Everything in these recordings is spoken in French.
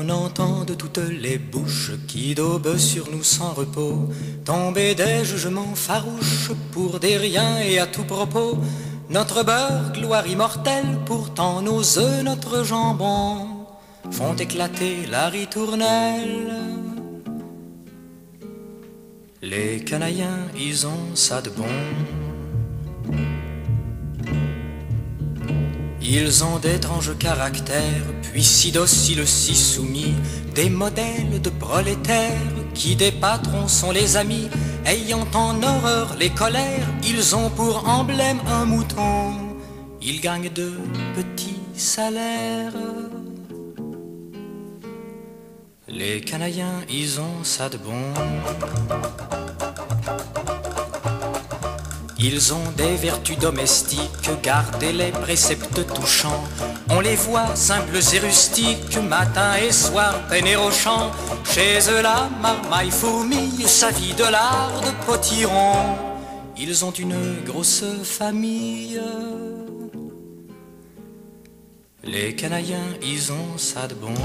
On entend de toutes les bouches qui daubent sur nous sans repos tomber des jugements farouches pour des riens et à tout propos. Notre beurre, gloire immortelle, pourtant nos œufs, notre jambon font éclater la ritournelle. Les Canadiens, ils ont ça de bon. Ils ont d'étranges caractères, puis si dociles, si soumis, des modèles de prolétaires qui des patrons sont les amis. Ayant en horreur les colères, ils ont pour emblème un mouton. Ils gagnent de petits salaires. Les Canadiens, ils ont ça de bon. Ils ont des vertus domestiques, garder les préceptes touchants. On les voit simples et rustiques, matin et soir, peiner au champ. Chez eux la marmaille fourmille, sa vie de lard de potiron. Ils ont une grosse famille. Les Canadiens, ils ont ça de bon.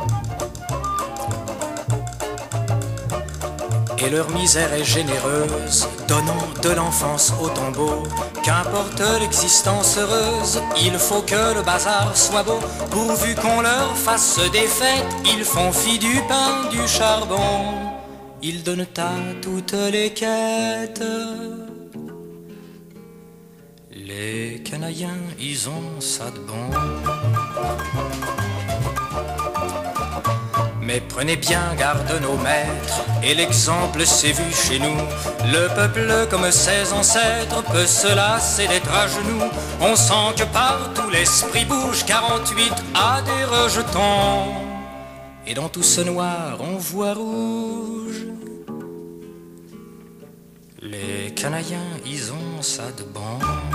Et leur misère est généreuse, donnant de l'enfance au tombeau. Qu'importe l'existence heureuse, il faut que le bazar soit beau. Pourvu qu'on leur fasse des fêtes, ils font fi du pain, du charbon. Ils donnent à toutes les quêtes. Les Canadiens, ils ont ça de bon. Mais prenez bien garde nos maîtres, et l'exemple s'est vu chez nous. Le peuple comme ses ancêtres peut se lasser d'être à genoux. On sent que partout l'esprit bouge, 48 à des rejetons. Et dans tout ce noir on voit rouge. Les Canadiens, ils ont ça de bon.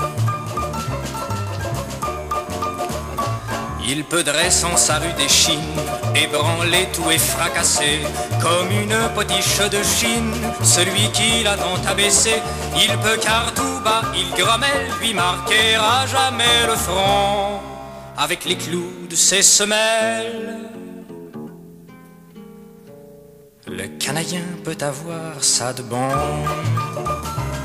Il peut dresser en sa rue des Chines, ébranler tout et fracasser, comme une potiche de Chine, celui qui l'a tant abaissé. Il peut car tout bas, il grommelle, lui marquer à jamais le front, avec les clous de ses semelles. Le Canadien peut avoir ça de bon.